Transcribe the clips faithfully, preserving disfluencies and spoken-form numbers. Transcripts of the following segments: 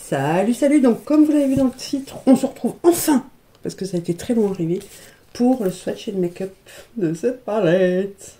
Salut, salut. Donc, comme vous l'avez vu dans le titre, on se retrouve enfin, parce que ça a été très long à arriver, pour le swatch et le make-up de cette palette.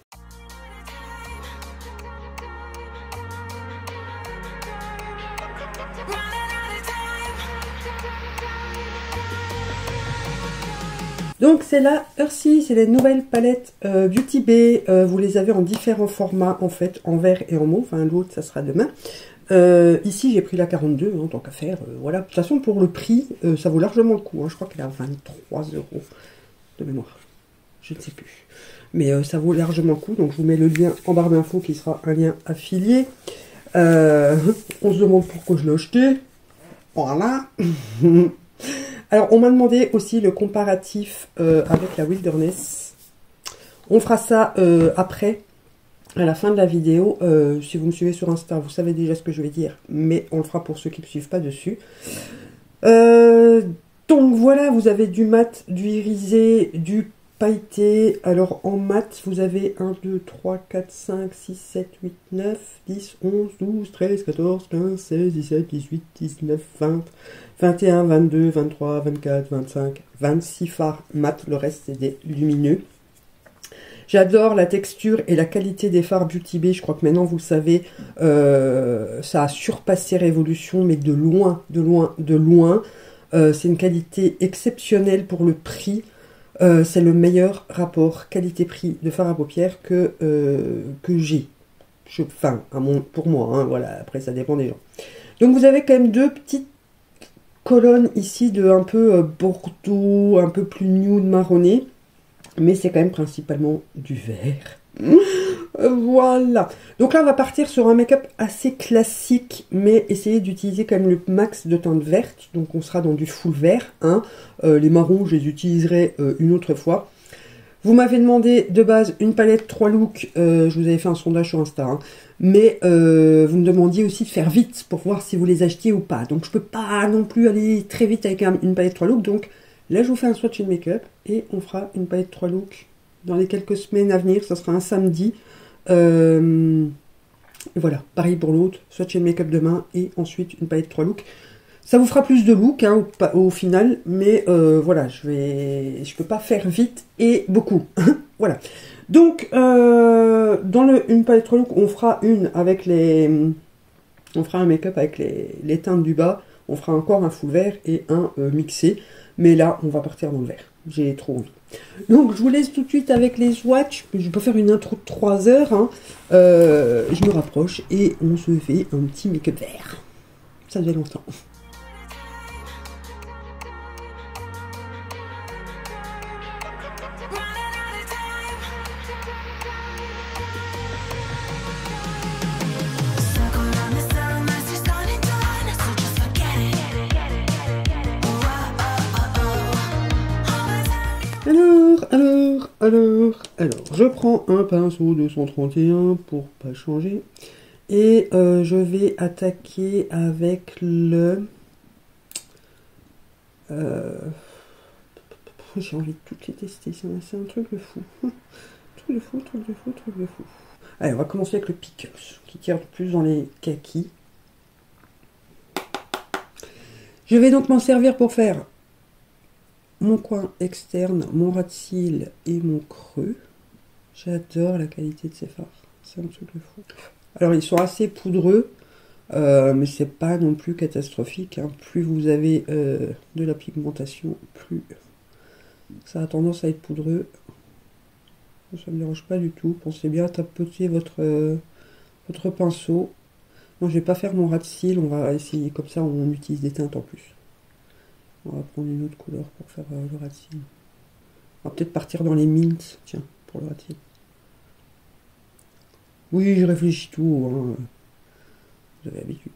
Donc c'est la Earthy, c'est les nouvelles palettes euh, Beauty Bay. Euh, vous les avez en différents formats en fait, en vert et en mauve. Enfin l'autre ça sera demain. Euh, ici j'ai pris la quarante-deux, hein, tant qu'à faire. Euh, voilà. De toute façon pour le prix, euh, ça vaut largement le coup. Hein. Je crois qu'elle est à vingt-trois euros de mémoire. Je ne sais plus. Mais euh, ça vaut largement le coup. Donc je vous mets le lien en barre d'infos qui sera un lien affilié. Euh, on se demande pourquoi je l'ai acheté. Voilà. Alors, on m'a demandé aussi le comparatif euh, avec la Wilderness. On fera ça euh, après, à la fin de la vidéo. Euh, si vous me suivez sur Insta, vous savez déjà ce que je vais dire, mais on le fera pour ceux qui ne me suivent pas dessus. Euh, donc voilà, vous avez du mat, du irisé, du pailleté. Alors, en mat, vous avez un, deux, trois, quatre, cinq, six, sept, huit, neuf, dix, onze, douze, treize, quatorze, quinze, seize, dix-sept, dix-huit, dix-neuf, vingt... vingt et un, vingt-deux, vingt-trois, vingt-quatre, vingt-cinq, vingt-six fards mat, le reste c'est des lumineux. J'adore la texture et la qualité des fards Beauty Bay, je crois que maintenant vous le savez, euh, ça a surpassé Révolution, mais de loin, de loin, de loin. Euh, c'est une qualité exceptionnelle pour le prix, euh, c'est le meilleur rapport qualité-prix de fard à paupières que, euh, que j'ai. Enfin, à mon, pour moi, hein, voilà, après ça dépend des gens. Donc vous avez quand même deux petites colonne ici de un peu euh, bordeaux, un peu plus nude marronné, mais c'est quand même principalement du vert. euh, voilà. Donc là, on va partir sur un make-up assez classique, mais essayer d'utiliser quand même le max de teintes vertes. Donc on sera dans du full vert. Hein. Euh, les marrons, je les utiliserai euh, une autre fois. Vous m'avez demandé de base une palette trois looks, euh, je vous avais fait un sondage sur Insta, hein. Mais euh, vous me demandiez aussi de faire vite pour voir si vous les achetiez ou pas. Donc je peux pas non plus aller très vite avec un, une palette trois looks. Donc là je vous fais un swatch et make-up et on fera une palette trois looks dans les quelques semaines à venir. Ça sera un samedi. Euh, et voilà, pareil pour l'autre, swatch et make-up demain et ensuite une palette trois looks. Ça vous fera plus de look hein, au, au final, mais euh, voilà, je vais, je peux pas faire vite et beaucoup. Voilà. Donc, euh, dans le, une palette look, on fera une avec les, on fera un make-up avec les, les teintes du bas. On fera encore un full vert et un euh, mixé. Mais là, on va partir dans le vert. J'ai trop envie. Donc, je vous laisse tout de suite avec les swatchs. Je peux faire une intro de trois heures. Hein. Euh, je me rapproche et on se fait un petit make-up vert. Ça faisait longtemps. Alors, alors, alors, alors, je prends un pinceau deux cent trente et un pour pas changer. Et euh, je vais attaquer avec le... Euh, J'ai envie de toutes les tester, c'est un truc de fou. Truc de fou, truc de fou, truc de fou. Allez, on va commencer avec le Pickles, qui tire plus dans les kakis. Je vais donc m'en servir pour faire mon coin externe, mon ras de cils et mon creux. J'adore la qualité de ces fards. C'est un truc de fou. Alors, ils sont assez poudreux, euh, mais c'est pas non plus catastrophique. Hein. Plus vous avez euh, de la pigmentation, plus ça a tendance à être poudreux. Ça ne me dérange pas du tout. Pensez bien à tapoter votre, euh, votre pinceau. Moi, je vais pas faire mon ras de cils. On va essayer comme ça, on utilise des teintes en plus. On va prendre une autre couleur pour faire euh, le ras de cils. On va peut-être partir dans les mints, tiens, pour le ras de cils. Oui, je réfléchis tout, hein. Vous avez l'habitude.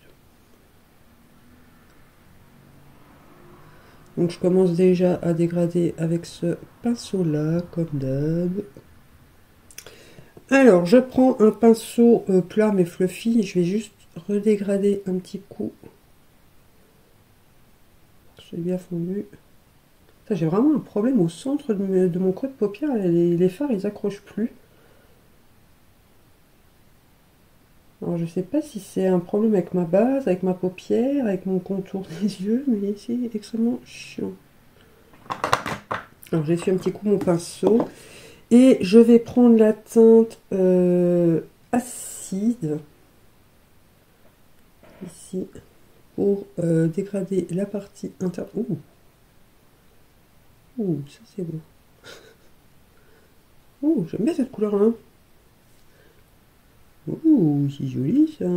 Donc je commence déjà à dégrader avec ce pinceau-là, comme d'hab. Alors, je prends un pinceau euh, plat mais fluffy, et je vais juste redégrader un petit coup. C'est bien fondu. J'ai vraiment un problème au centre de, me, de mon creux de paupière. Les, les fards, ils accrochent plus. Alors Alors, je sais pas si c'est un problème avec ma base, avec ma paupière, avec mon contour des yeux, mais c'est extrêmement chiant. Alors, j'essuie un petit coup mon pinceau. Et je vais prendre la teinte euh, acide, ici, pour euh, dégrader la partie interne. Ouh, Ouh, ça c'est beau. Ouh, j'aime bien cette couleur-là. Ouh, c'est joli ça.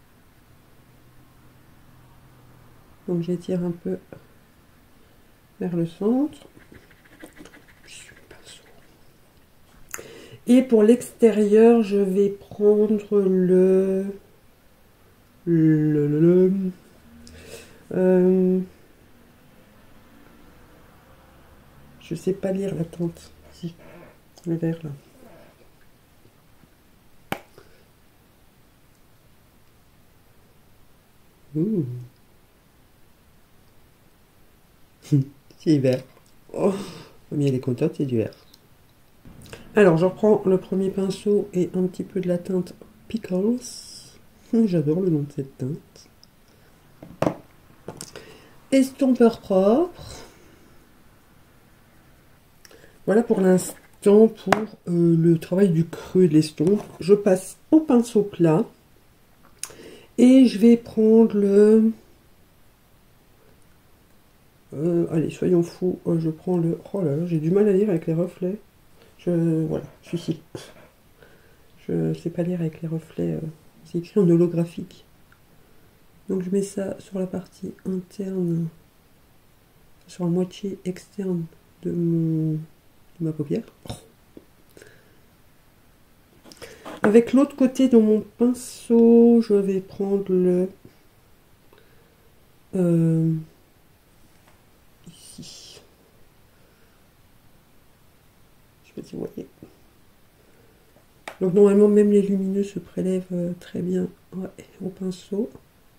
Donc j'étire un peu vers le centre. Et pour l'extérieur, je vais prendre le... le... le... le euh, je sais pas lire la teinte. Si, le vert là. Ouh. C'est vert. Oh, mais elle est contente, c'est du vert. Alors, je reprends le premier pinceau et un petit peu de la teinte Pickles. J'adore le nom de cette teinte. Estompeur propre. Voilà pour l'instant pour euh, le travail du creux de l'estompe. Je passe au pinceau plat. Et je vais prendre le... Euh, allez, soyons fous. Je prends le... Oh là là, j'ai du mal à lire avec les reflets. Je... Voilà, je suis ici. Je ne sais pas lire avec les reflets. Euh, c'est écrit en holographique. Donc je mets ça sur la partie interne, sur la moitié externe de, mon, de ma paupière. Oh. Avec l'autre côté de mon pinceau, je vais prendre le... Euh, ici. Je sais pas si vous voyez. Donc normalement même les lumineux se prélèvent euh, très bien ouais, au pinceau.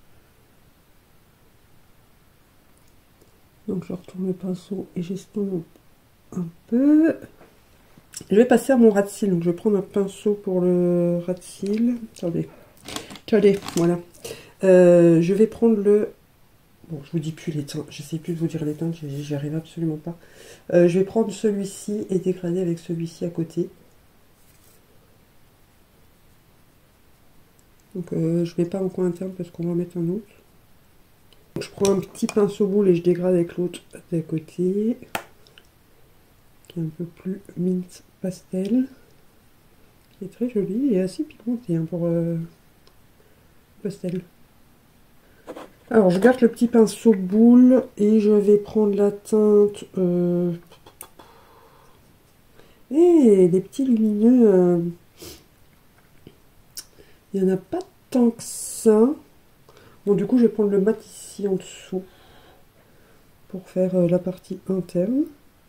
Donc je retourne le pinceau et j'estompe un peu. Je vais passer à mon ras de cils. Donc je vais prendre un pinceau pour le ras de cils. Attendez. Attendez, voilà. Euh, je vais prendre le... Bon, je vous dis plus les teintes. Je sais plus de vous dire les teintes. J'y arrive absolument pas. Euh, je vais prendre celui-ci et dégrader avec celui-ci à côté. Donc euh, je ne mets pas en coin interne parce qu'on va mettre un autre. Donc, je prends un petit pinceau boule et je dégrade avec l'autre d'à côté. Qui est un peu plus mint pastel. Qui est très joli et assez pigmenté hein, pour euh, pastel. Alors je garde le petit pinceau boule et je vais prendre la teinte... Euh... Et des petits lumineux... Euh... Il n'y en a pas tant que ça. Bon, du coup, je vais prendre le mat ici en dessous pour faire euh, la partie interne.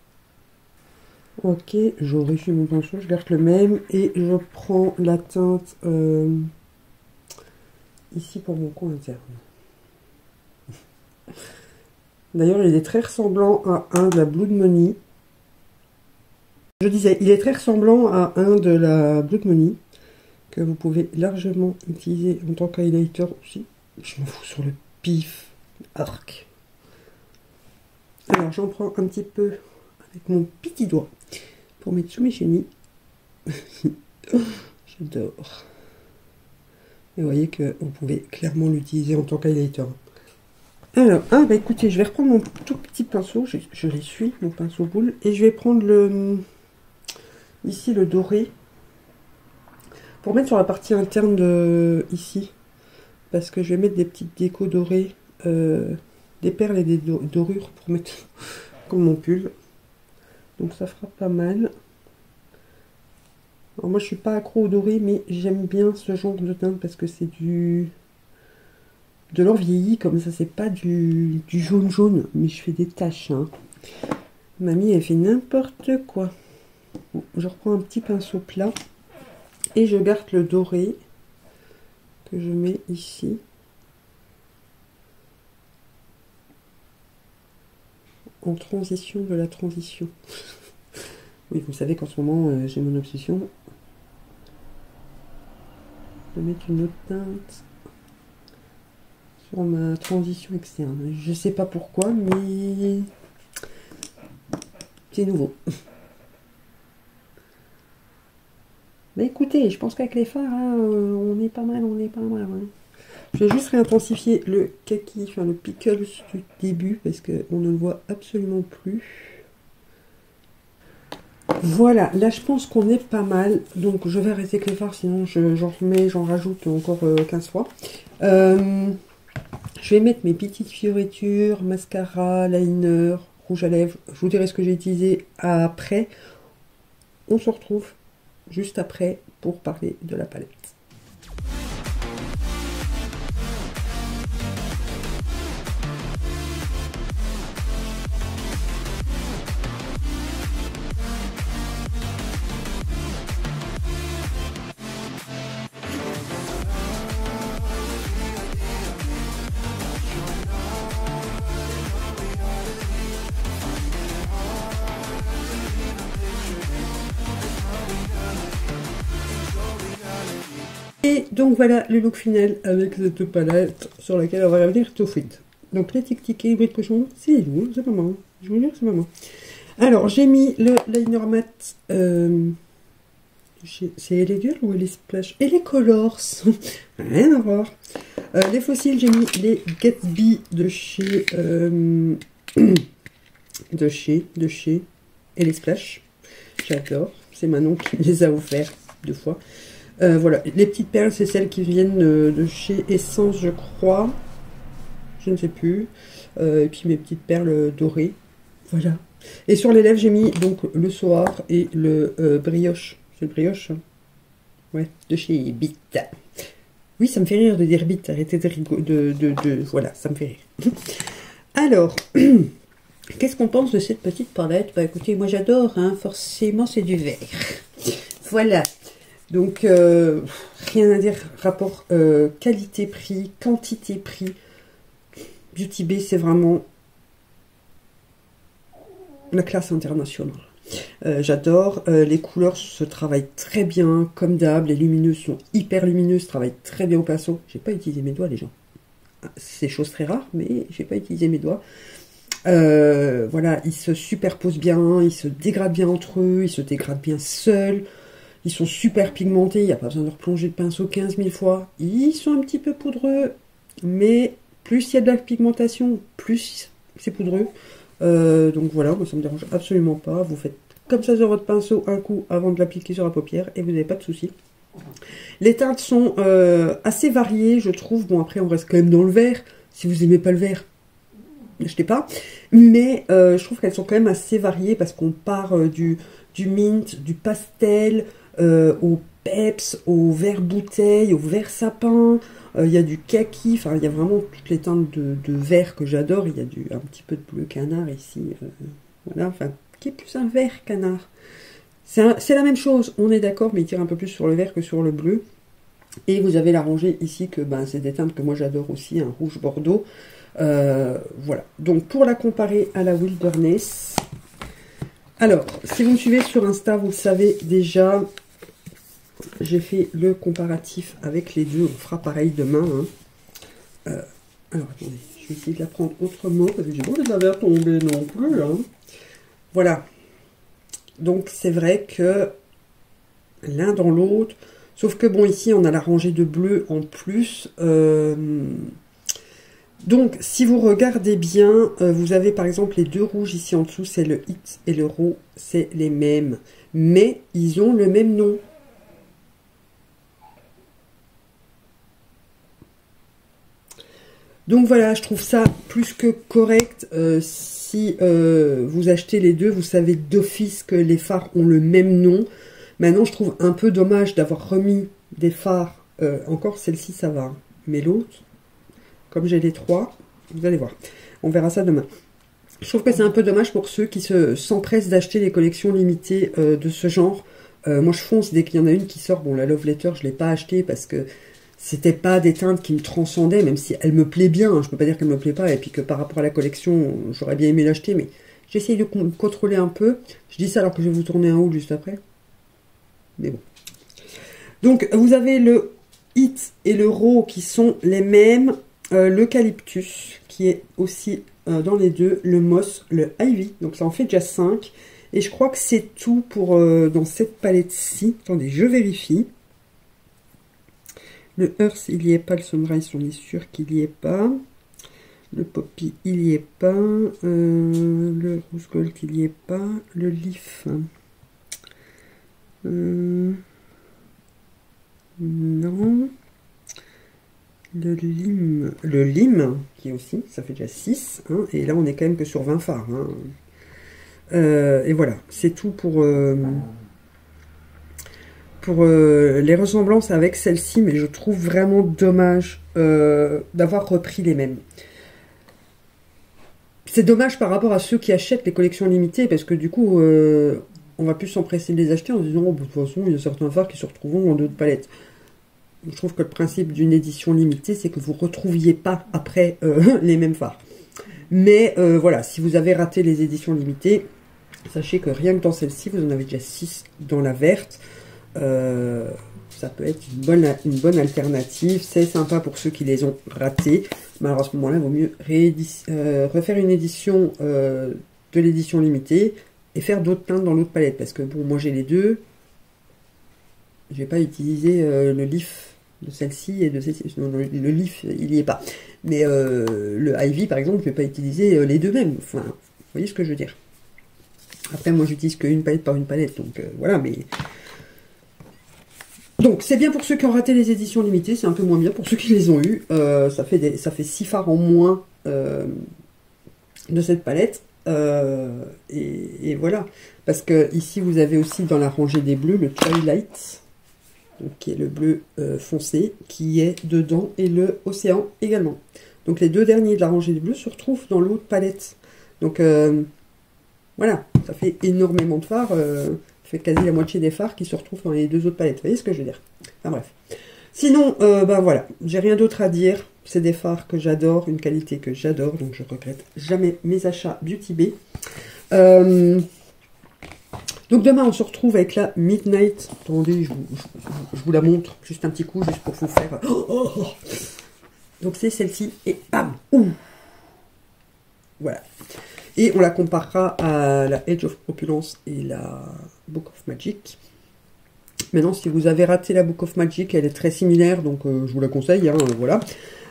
Ok, j'enrichis mon pinceau, je garde le même et je prends la teinte euh, ici pour mon coin interne. D'ailleurs, il est très ressemblant à un de la Blood Money. Je disais, il est très ressemblant à un de la Blood Money. Que vous pouvez largement utiliser en tant qu'highlighter aussi. Je m'en fous sur le pif. Arc. Alors j'en prends un petit peu avec mon petit doigt pour mettre sous mes chenilles. J'adore. Et vous voyez que vous pouvez clairement l'utiliser en tant qu'highlighter. Alors, ah bah écoutez, je vais reprendre mon tout petit pinceau. Je, je l'essuie, mon pinceau boule. Et je vais prendre le ici le doré. Pour mettre sur la partie interne de ici, parce que je vais mettre des petites décos dorées, euh, des perles et des do dorures pour mettre comme mon pull. Donc ça fera pas mal. Alors moi je suis pas accro au doré, mais j'aime bien ce genre de teinte parce que c'est du de l'or vieilli, comme ça c'est pas du, du jaune jaune, mais je fais des taches. Hein. Mamie elle fait n'importe quoi. Bon, je reprends un petit pinceau plat. Et je garde le doré que je mets ici. En transition de la transition. Oui, vous savez qu'en ce moment, euh, j'ai mon obsession. Je vais mettre une autre teinte sur ma transition externe. Je sais pas pourquoi, mais c'est nouveau. Mais écoutez, je pense qu'avec les fards, hein, on est pas mal, on est pas mal. Hein. Je vais juste réintensifier le kaki, enfin le pickles du début, parce qu'on ne le voit absolument plus. Voilà, là je pense qu'on est pas mal. Donc je vais arrêter avec les fards, sinon j'en remets, j'en rajoute encore euh, quinze fois. Euh, je vais mettre mes petites fioritures, mascara, liner, rouge à lèvres. Je vous dirai ce que j'ai utilisé après. On se retrouve juste après pour parler de la palette. Et donc voilà le look final avec cette palette sur laquelle on va revenir tout de suite. Donc les tic-tic et les bruits de cochon, c'est lourd, c'est pas moi. Je vous jure, c'est pas moi. Alors j'ai mis le liner mat, euh, c'est les Girl ou les Splash et les Colors, rien à voir. Euh, les fossiles, j'ai mis les Gatsby de chez, euh, de chez, de chez, et les Splash. J'adore, c'est Manon qui me les a offerts deux fois. Euh, voilà, les petites perles, c'est celles qui viennent euh, de chez Essence, je crois. Je ne sais plus. Euh, et puis mes petites perles dorées. Voilà. Et sur les lèvres, j'ai mis donc le Soar et le euh, brioche. C'est le brioche hein. Ouais, de chez Bit. Oui, ça me fait rire de dire Bit. Arrêtez de rigoler. De, de, de, voilà, ça me fait rire. Alors, qu'est-ce qu'on pense de cette petite palette? Bah écoutez, moi j'adore, hein. Forcément c'est du vert. Voilà. Donc, euh, rien à dire, rapport euh, qualité-prix, quantité-prix. Beauty Bay, c'est vraiment la classe internationale. Euh, J'adore, euh, les couleurs se travaillent très bien, comme d'hab, les lumineuses sont hyper lumineuses, travaillent très bien au pinceau. J'ai pas utilisé mes doigts, les gens. C'est chose très rare, mais j'ai pas utilisé mes doigts. Euh, voilà, ils se superposent bien, ils se dégradent bien entre eux, ils se dégradent bien seuls. Ils sont super pigmentés, il n'y a pas besoin de replonger le pinceau quinze mille fois. Ils sont un petit peu poudreux, mais plus il y a de la pigmentation, plus c'est poudreux. Euh, donc voilà, moi ça me dérange absolument pas. Vous faites comme ça sur votre pinceau un coup avant de l'appliquer sur la paupière et vous n'avez pas de soucis. Les teintes sont euh, assez variées, je trouve. Bon, après, on reste quand même dans le vert. Si vous n'aimez pas le vert, n'achetez pas. Mais euh, je trouve qu'elles sont quand même assez variées parce qu'on part euh, du, du mint, du pastel, euh, au peps, au vert bouteille, au vert sapin. Il euh, y a du kaki. Enfin, il y a vraiment toutes les teintes de, de vert que j'adore. Il y a du, un petit peu de bleu canard ici. Euh, voilà, enfin, qui est plus un vert canard. C'est la même chose, on est d'accord, mais il tire un peu plus sur le vert que sur le bleu. Et vous avez la rangée ici, que ben, c'est des teintes que moi j'adore aussi, un rouge bordeaux. Euh, voilà, donc pour la comparer à la Wilderness, alors, si vous me suivez sur Insta, vous le savez déjà, j'ai fait le comparatif avec les deux, on fera pareil demain. Hein. Euh, alors, attendez, je vais essayer de la prendre autrement, parce que j'ai pas envie de la faire tomber non plus. Hein. Voilà. Donc c'est vrai que l'un dans l'autre, sauf que bon ici on a la rangée de bleu en plus. Euh, donc si vous regardez bien, euh, vous avez par exemple les deux rouges ici en dessous, c'est le Hit et le Raw, c'est les mêmes. Mais ils ont le même nom. Donc voilà, je trouve ça plus que correct. Euh, si euh, vous achetez les deux, vous savez d'office que les fards ont le même nom. Maintenant, je trouve un peu dommage d'avoir remis des fards. Euh, encore celle-ci, ça va. Hein. Mais l'autre, comme j'ai les trois, vous allez voir. On verra ça demain. Je trouve que c'est un peu dommage pour ceux qui se s'empressent d'acheter les collections limitées euh, de ce genre. Euh, moi, je fonce dès qu'il y en a une qui sort. Bon, la Love Letter, je ne l'ai pas achetée parce que c'était pas des teintes qui me transcendaient, même si elle me plaît bien. Hein, je peux pas dire qu'elle me plaît pas, et puis que par rapport à la collection, j'aurais bien aimé l'acheter, mais j'essaye de contrôler un peu. Je dis ça alors que je vais vous tourner un haut juste après. Mais bon. Donc, vous avez le Hit et le Raw qui sont les mêmes. Euh, L'Eucalyptus qui est aussi euh, dans les deux. Le Moss, le Ivy. Donc ça en fait déjà cinq. Et je crois que c'est tout pour euh, dans cette palette-ci. Attendez, je vérifie. Le Earth, il n'y est pas. Le Sunrise, on est sûr qu'il n'y est pas. Le Poppy, il n'y est pas. Euh, le Rose Gold, il n'y est pas. Le Leaf. Euh, non. Le Lime. Le Lime, qui est aussi, ça fait déjà six. Hein, et là, on est quand même que sur vingt phares. Hein. Euh, et voilà, c'est tout pour, euh, pour euh, les ressemblances avec celle-ci, mais je trouve vraiment dommage euh, d'avoir repris les mêmes. C'est dommage par rapport à ceux qui achètent les collections limitées, parce que du coup, euh, on va plus s'empresser de les acheter en se disant, oh, de toute façon, il y a certains phares qui se retrouveront dans d'autres palettes. Je trouve que le principe d'une édition limitée, c'est que vous ne retrouviez pas après euh, les mêmes phares. Mais euh, voilà, si vous avez raté les éditions limitées, sachez que rien que dans celle-ci, vous en avez déjà six dans la verte. Euh, ça peut être une bonne, une bonne alternative. C'est sympa pour ceux qui les ont ratés. Mais alors à ce moment-là, il vaut mieux euh, refaire une édition euh, de l'édition limitée et faire d'autres teintes dans l'autre palette. Parce que bon, moi j'ai les deux. Je vais pas utiliser euh, le leaf de celle-ci et de celle-ci. Non, le, le leaf, il n'y est pas. Mais euh, le Ivy, par exemple, je vais pas utiliser euh, les deux mêmes. Enfin, vous voyez ce que je veux dire. Après, moi, j'utilise qu'une palette par une palette, donc euh, voilà, mais... Donc, c'est bien pour ceux qui ont raté les éditions limitées, c'est un peu moins bien pour ceux qui les ont eues. Euh, ça fait des, ça fait six phares en moins euh, de cette palette. Euh, et, et voilà. Parce que ici, vous avez aussi dans la rangée des bleus, le Twilight, donc, qui est le bleu euh, foncé, qui est dedans, et le Océan également. Donc, les deux derniers de la rangée des bleus se retrouvent dans l'autre palette. Donc... Euh, voilà, ça fait énormément de phares, euh, ça fait quasi la moitié des phares qui se retrouvent dans les deux autres palettes, vous voyez ce que je veux dire? Enfin bref. Sinon, euh, ben voilà, j'ai rien d'autre à dire, c'est des phares que j'adore, une qualité que j'adore, donc je regrette jamais mes achats Beauty Bay. Euh, donc demain on se retrouve avec la Midnight, attendez, je vous, je, je vous la montre, juste un petit coup, juste pour vous faire... Oh, oh, oh. Donc c'est celle-ci, et bam, ouh. Voilà. Et on la comparera à la Age of Opulence et la Book of Magic. Maintenant, si vous avez raté la Book of Magic, elle est très similaire, donc euh, je vous la conseille, hein, voilà.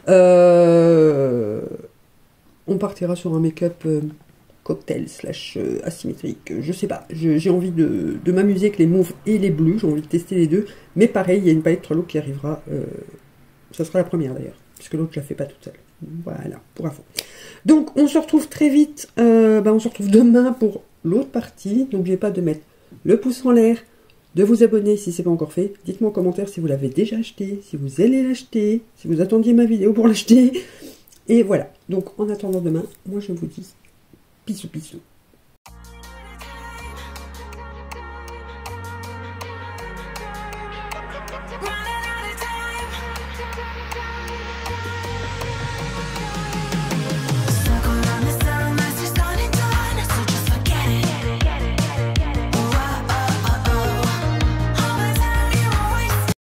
Euh, on partira sur un make-up euh, cocktail slash euh, asymétrique, je sais pas. J'ai envie de, de m'amuser avec les mauves et les bleus, j'ai envie de tester les deux. Mais pareil, il y a une palette trois lots qui arrivera, euh, ça sera la première d'ailleurs, puisque l'autre je la fais pas toute seule. Voilà, pour info. Donc, on se retrouve très vite. Euh, bah, on se retrouve demain pour l'autre partie. N'oubliez pas de mettre le pouce en l'air, de vous abonner si ce n'est pas encore fait. Dites-moi en commentaire si vous l'avez déjà acheté, si vous allez l'acheter, si vous attendiez ma vidéo pour l'acheter. Et voilà. Donc, en attendant demain, moi je vous dis bisous bisous.